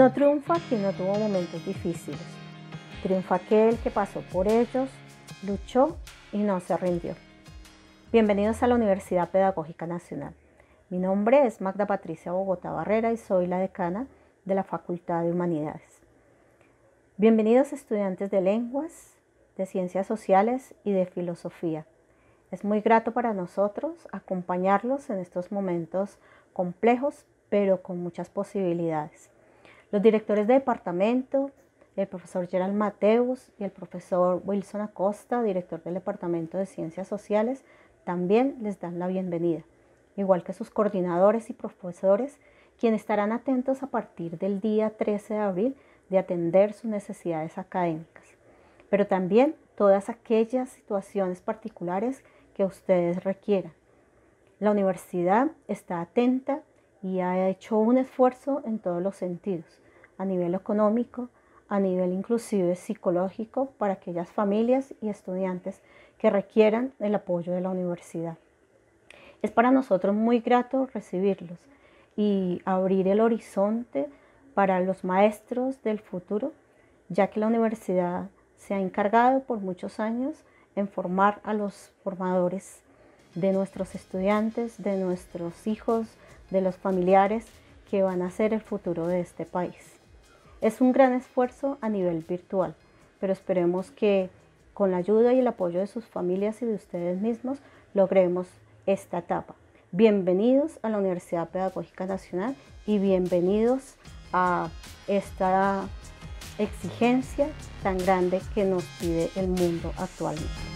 No triunfa quien no tuvo momentos difíciles. Triunfa aquel que pasó por ellos, luchó y no se rindió. Bienvenidos a la Universidad Pedagógica Nacional. Mi nombre es Magda Patricia Bogotá Barrera y soy la decana de la Facultad de Humanidades. Bienvenidos estudiantes de lenguas, de ciencias sociales y de filosofía. Es muy grato para nosotros acompañarlos en estos momentos complejos, pero con muchas posibilidades. Los directores de departamento, el profesor Gerald Mateus y el profesor Wilson Acosta, director del Departamento de Ciencias Sociales, también les dan la bienvenida, igual que sus coordinadores y profesores, quienes estarán atentos a partir del día 13 de abril de atender sus necesidades académicas, pero también todas aquellas situaciones particulares que ustedes requieran. La universidad está atenta y ha hecho un esfuerzo en todos los sentidos, a nivel económico, a nivel inclusive psicológico, para aquellas familias y estudiantes que requieran el apoyo de la universidad. Es para nosotros muy grato recibirlos y abrir el horizonte para los maestros del futuro, ya que la universidad se ha encargado por muchos años en formar a los formadores de nuestros estudiantes, de nuestros hijos, de los familiares que van a ser el futuro de este país. Es un gran esfuerzo a nivel virtual, pero esperemos que con la ayuda y el apoyo de sus familias y de ustedes mismos logremos esta etapa. Bienvenidos a la Universidad Pedagógica Nacional y bienvenidos a esta exigencia tan grande que nos pide el mundo actualmente.